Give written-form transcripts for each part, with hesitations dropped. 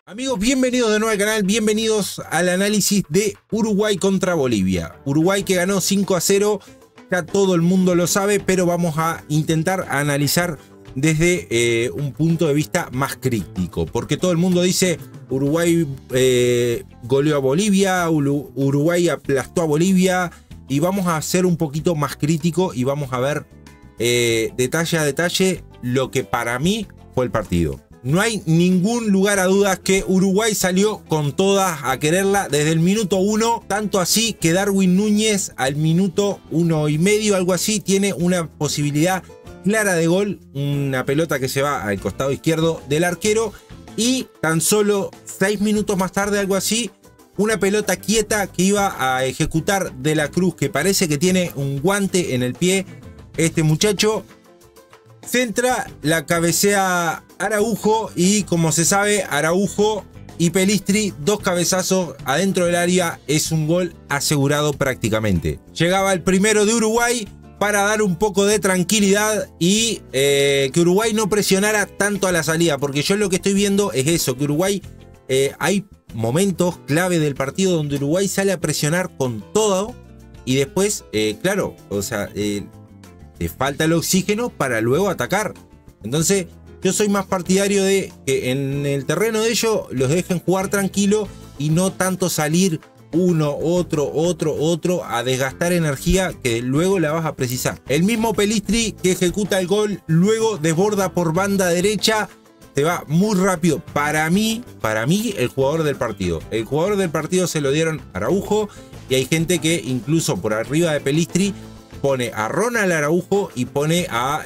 Amigos, bienvenidos de nuevo al canal, bienvenidos al análisis de Uruguay contra Bolivia. Uruguay que ganó 5-0, ya todo el mundo lo sabe, pero vamos a intentar analizar desde un punto de vista más crítico. Porque todo el mundo dice Uruguay goleó a Bolivia, Uruguay aplastó a Bolivia. Y vamos a ser un poquito más crítico y vamos a ver detalle a detalle lo que para mí fue el partido. No hay ningún lugar a dudas que Uruguay salió con todas a quererla desde el minuto 1. Tanto así que Darwin Núñez al minuto 1,5, algo así, tiene una posibilidad clara de gol. Una pelota que se va al costado izquierdo del arquero. Y tan solo 6 minutos más tarde, algo así, una pelota quieta que iba a ejecutar De la Cruz, que parece que tiene un guante en el pie. Este muchacho centra, la cabecea Araujo y, como se sabe, Araujo y Pellistri, dos cabezazos adentro del área, es un gol asegurado prácticamente. Llegaba el primero de Uruguay para dar un poco de tranquilidad y que Uruguay no presionara tanto a la salida, porque yo lo que estoy viendo es eso, que Uruguay hay momentos clave del partido donde Uruguay sale a presionar con todo y después, claro, o sea, te falta el oxígeno para luego atacar. Entonces yo soy más partidario de que en el terreno de ellos los dejen jugar tranquilo y no tanto salir uno, otro a desgastar energía que luego la vas a precisar. El mismo Pellistri que ejecuta el gol, luego desborda por banda derecha, se va muy rápido. Para mí el jugador del partido. El jugador del partido se lo dieron a Araujo y hay gente que incluso por arriba de Pellistri pone a Ronald Araujo y pone a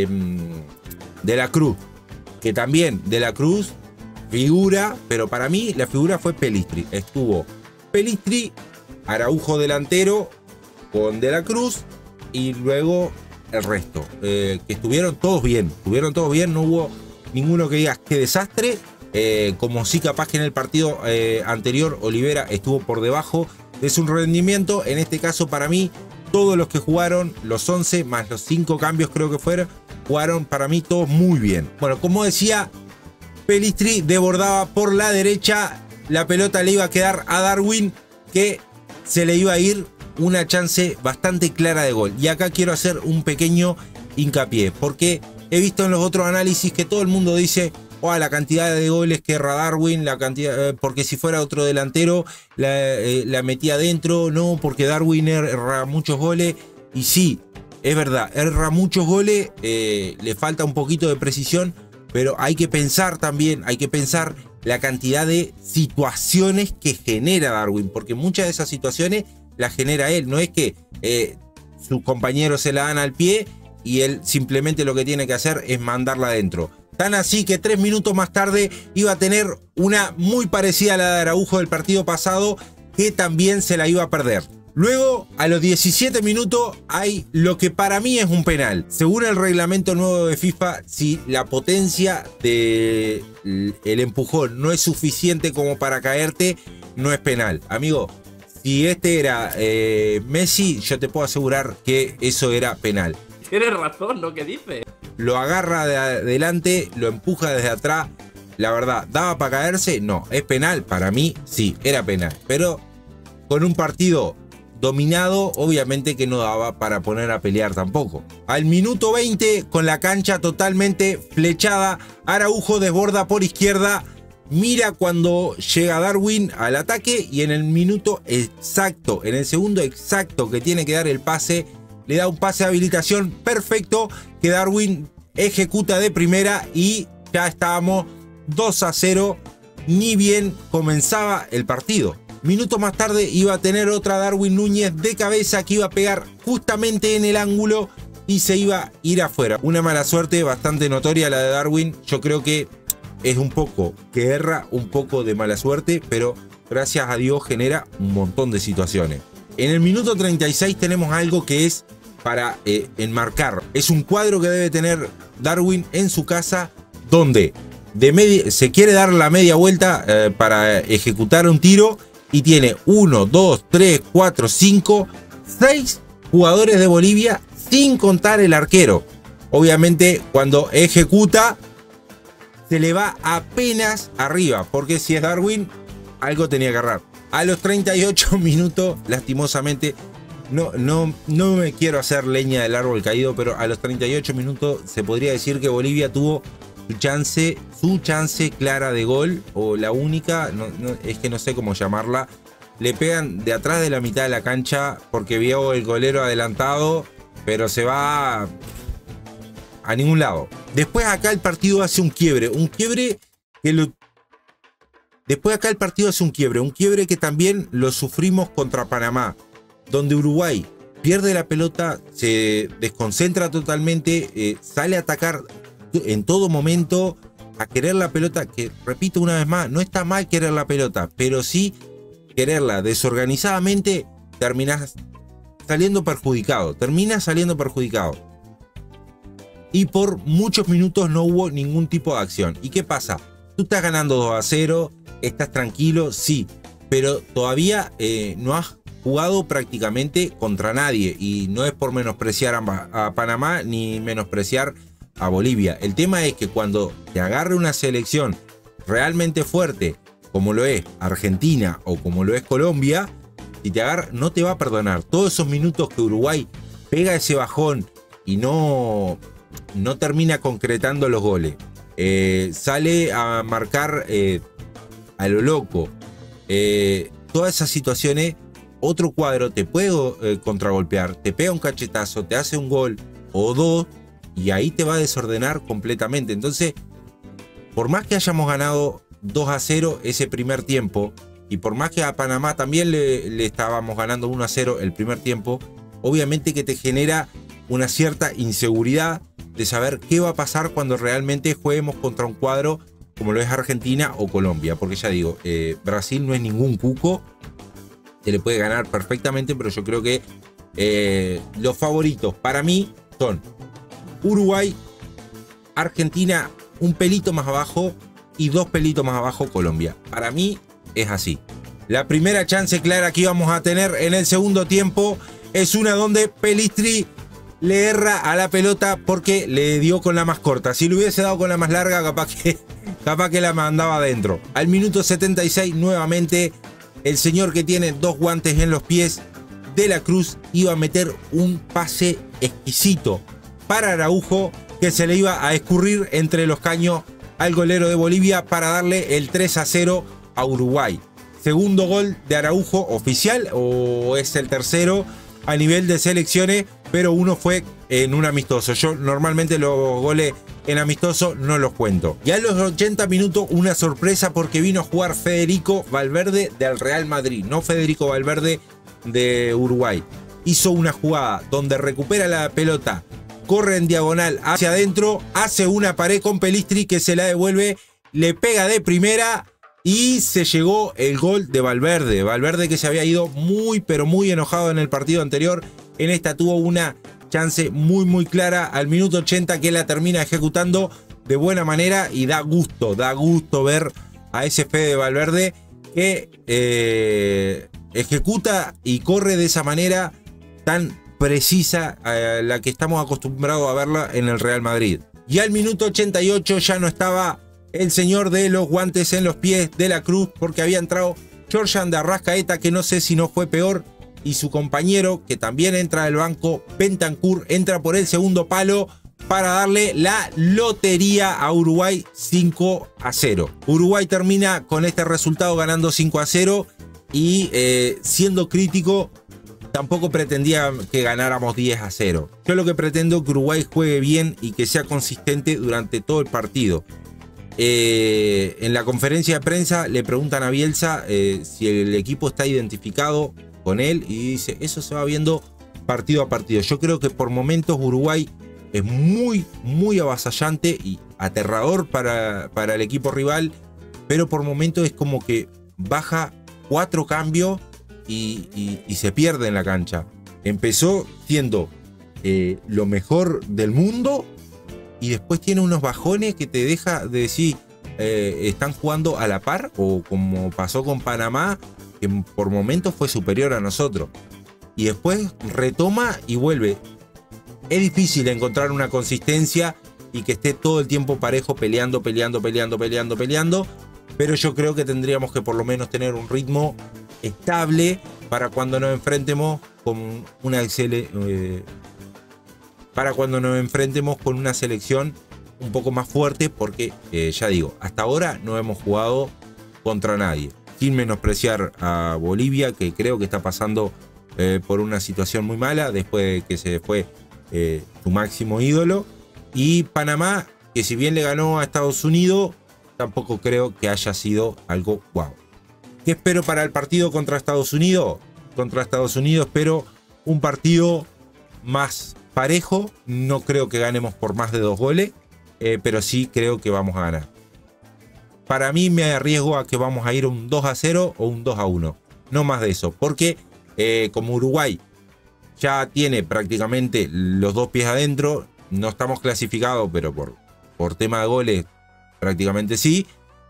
De la Cruz, que también De la Cruz figura, pero para mí la figura fue Pellistri. Estuvo Pellistri, Araujo delantero con De la Cruz y luego el resto, que estuvieron todos bien, no hubo ninguno que digas qué desastre, como sí capaz que en el partido anterior Olivera estuvo por debajo de su rendimiento. En este caso para mí todos los que jugaron, los 11 más los 5 cambios creo que fueron, jugaron para mí todos muy bien. Bueno, como decía, Pellistri desbordaba por la derecha, la pelota le iba a quedar a Darwin, que se le iba a ir una chance bastante clara de gol. Y acá quiero hacer un pequeño hincapié, porque he visto en los otros análisis que todo el mundo dice, oh, la cantidad de goles que erra Darwin, la cantidad, porque si fuera otro delantero la metía adentro, no, porque Darwin erra muchos goles. Y sí, es verdad, erra muchos goles, le falta un poquito de precisión, pero hay que pensar también, la cantidad de situaciones que genera Darwin, porque muchas de esas situaciones las genera él, no es que sus compañeros se la dan al pie y él simplemente lo que tiene que hacer es mandarla adentro. Tan así que 3 minutos más tarde iba a tener una muy parecida a la de Araujo del partido pasado, que también se la iba a perder. Luego, a los 17 minutos, hay lo que para mí es un penal. Según el reglamento nuevo de FIFA, si la potencia del empujón no es suficiente como para caerte, no es penal. Amigo, si este era Messi, yo te puedo asegurar que eso era penal. Tienes razón, ¿no? ¿Qué dices? Lo agarra de adelante, lo empuja desde atrás. La verdad, ¿daba para caerse? No, es penal. Para mí, sí, era penal. Pero con un partido dominado, obviamente que no daba para poner a pelear tampoco. Al minuto 20, con la cancha totalmente flechada, Araujo desborda por izquierda. Mira cuando llega Darwin al ataque y en el minuto exacto, en el segundo exacto que tiene que dar el pase, le da un pase de habilitación perfecto que Darwin ejecuta de primera y ya estábamos 2-0, ni bien comenzaba el partido. Minutos más tarde iba a tener otra Darwin Núñez de cabeza que iba a pegar justamente en el ángulo y se iba a ir afuera. Una mala suerte bastante notoria la de Darwin. Yo creo que es un poco que erra, un poco de mala suerte, pero gracias a Dios genera un montón de situaciones. En el minuto 36 tenemos algo que es para enmarcar. Es un cuadro que debe tener Darwin en su casa, donde se quiere dar la media vuelta para ejecutar un tiro y tiene 1, 2, 3, 4, 5, 6 jugadores de Bolivia sin contar el arquero. Obviamente cuando ejecuta se le va apenas arriba, porque si es Darwin, algo tenía que agarrar. A los 38 minutos, lastimosamente, no me quiero hacer leña del árbol caído, pero a los 38 minutos se podría decir que Bolivia tuvo su chance clara de gol, o la única, es que no sé cómo llamarla. Le pegan de atrás de la mitad de la cancha porque vio el golero adelantado, pero se va a ningún lado. Después acá el partido hace un quiebre que después acá el partido hace un quiebre que también lo sufrimos contra Panamá, donde Uruguay pierde la pelota, se desconcentra totalmente, sale a atacar en todo momento, a querer la pelota, que repito una vez más, no está mal querer la pelota, pero sí quererla desorganizadamente, terminas saliendo perjudicado, Y por muchos minutos no hubo ningún tipo de acción. ¿Y qué pasa? Tú estás ganando 2-0, estás tranquilo, sí, pero todavía no has jugado prácticamente contra nadie, y no es por menospreciar a Panamá ni menospreciar a Bolivia. El tema es que cuando te agarre una selección realmente fuerte, como lo es Argentina o como lo es Colombia, si te agarra, no te va a perdonar. Todos esos minutos que Uruguay pega ese bajón y no termina concretando los goles, sale a marcar a lo loco, todas esas situaciones, otro cuadro te puede contragolpear, te pega un cachetazo, te hace un gol o dos, y ahí te va a desordenar completamente. Entonces, por más que hayamos ganado 2-0 ese primer tiempo, y por más que a Panamá también le estábamos ganando 1-0 el primer tiempo, obviamente que te genera una cierta inseguridad de saber qué va a pasar cuando realmente juguemos contra un cuadro como lo es Argentina o Colombia. Porque ya digo, Brasil no es ningún cuco, se le puede ganar perfectamente, pero yo creo que los favoritos para mí son Uruguay, Argentina un pelito más abajo y 2 pelitos más abajo Colombia. Para mí es así. La primera chance clara que íbamos a tener en el segundo tiempo es una donde Pellistri le erra a la pelota porque le dio con la más corta. Si le hubiese dado con la más larga, capaz que la mandaba adentro. Al minuto 76 nuevamente el señor que tiene 2 guantes en los pies, De la Cruz, iba a meter un pase exquisito para Araujo, que se le iba a escurrir entre los caños al golero de Bolivia para darle el 3-0 a Uruguay. Segundo gol de Araujo oficial, o es el tercero a nivel de selecciones, pero uno fue en un amistoso. Yo normalmente los goles en amistoso no los cuento. Y a los 80 minutos una sorpresa, porque vino a jugar Federico Valverde del Real Madrid, no Federico Valverde de Uruguay. Hizo una jugada donde recupera la pelota, corre en diagonal hacia adentro, hace una pared con Pellistri que se la devuelve, le pega de primera y se llegó el gol de Valverde. Valverde, que se había ido muy pero muy enojado en el partido anterior, en esta tuvo una chance muy clara al minuto 80 que la termina ejecutando de buena manera, y da gusto ver a ese Fede Valverde que ejecuta y corre de esa manera tan precisa a la que estamos acostumbrados a verla en el Real Madrid. Y al minuto 88 ya no estaba el señor de los guantes en los pies, De la Cruz, porque había entrado Georgian de Arrascaeta, que no sé si no fue peor, y su compañero, que también entra del banco, Bentancur, entra por el segundo palo para darle la lotería a Uruguay 5-0. Uruguay termina con este resultado ganando 5-0 y siendo crítico, tampoco pretendía que ganáramos 10-0. Yo lo que pretendo es que Uruguay juegue bien y que sea consistente durante todo el partido. En la conferencia de prensa le preguntan a Bielsa si el equipo está identificado con él, y dice, eso se va viendo partido a partido. Yo creo que por momentos Uruguay es muy avasallante y aterrador para el equipo rival, pero por momentos es como que baja 4 cambios y se pierde en la cancha. Empezó siendo lo mejor del mundo, y después tiene unos bajones que te deja de decir, están jugando a la par, o como pasó con Panamá, que por momentos fue superior a nosotros, y después retoma y vuelve. Es difícil encontrar una consistencia y que esté todo el tiempo parejo, peleando. Pero yo creo que tendríamos que por lo menos tener un ritmo estable para cuando nos enfrentemos con una selección un poco más fuerte, porque ya digo, hasta ahora no hemos jugado contra nadie. Sin menospreciar a Bolivia, que creo que está pasando por una situación muy mala después de que se fue su máximo ídolo. Y Panamá, que si bien le ganó a Estados Unidos, tampoco creo que haya sido algo guau. ¿Qué espero para el partido contra Estados Unidos? Contra Estados Unidos espero un partido más parejo. No creo que ganemos por más de 2 goles, pero sí creo que vamos a ganar. Para mí me arriesgo a que vamos a ir un 2-0 o un 2-1. No más de eso, porque como Uruguay ya tiene prácticamente los 2 pies adentro, no estamos clasificados, pero por tema de goles prácticamente sí.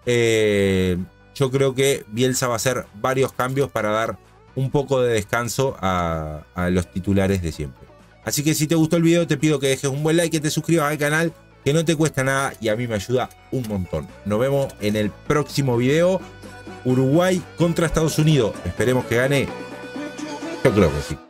Yo creo que Bielsa va a hacer varios cambios para dar un poco de descanso a los titulares de siempre. Así que si te gustó el video, te pido que dejes un buen like, que te suscribas al canal, que no te cuesta nada y a mí me ayuda un montón. Nos vemos en el próximo video. Uruguay contra Estados Unidos. Esperemos que gane. Yo creo que sí.